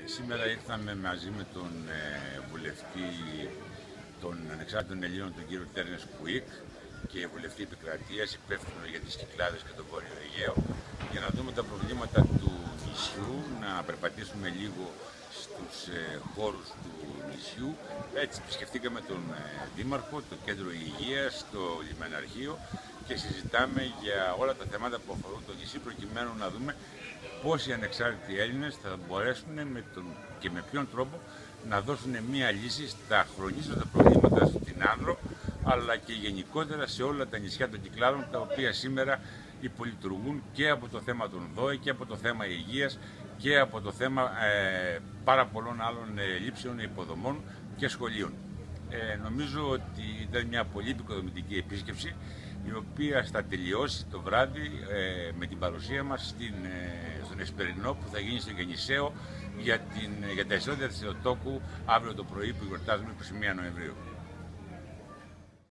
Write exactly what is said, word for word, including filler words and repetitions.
Σήμερα ήρθαμε μαζί με τον ε, βουλευτή των Ανεξάρτητων Ελλήνων, τον κύριο Τέρνες Κουίκ, και βουλευτή επικρατείας, υπεύθυνο για τις Κυκλάδες και τον Βόρειο Αιγαίο, για να δούμε τα προβλήματα του νησιού, να περπατήσουμε λίγο στους ε, χώρους του νησιού. Έτσι επισκεφτήκαμε τον ε, Δήμαρχο, το Κέντρο Υγείας, το Λιμεναρχείο και συζητάμε για όλα τα θέματα που αφορούν το νησί, προκειμένου να δούμε πώς οι ανεξάρτητοι Έλληνες θα μπορέσουν με τον, και με ποιον τρόπο να δώσουν μία λύση στα χρονίζοντα προβλήματα στην Άνδρο, αλλά και γενικότερα σε όλα τα νησιά των Κυκλάδων, τα οποία σήμερα υπολειτουργούν και από το θέμα των ΔΟΕ και από το θέμα υγείας και από το θέμα ε, πάρα πολλών άλλων ε, λήψεων υποδομών και σχολείων. Ε, νομίζω ότι ήταν μια πολύ επικοδομητική επίσκεψη, η οποία θα τελειώσει το βράδυ ε, με την παρουσία μας στην, ε, στον Εσπερινό που θα γίνει στο Γεννησαίο για, την, για τα εισόδια της Θεοτόκου αύριο το πρωί που γιορτάζουμε είκοσι μία Νοεμβρίου.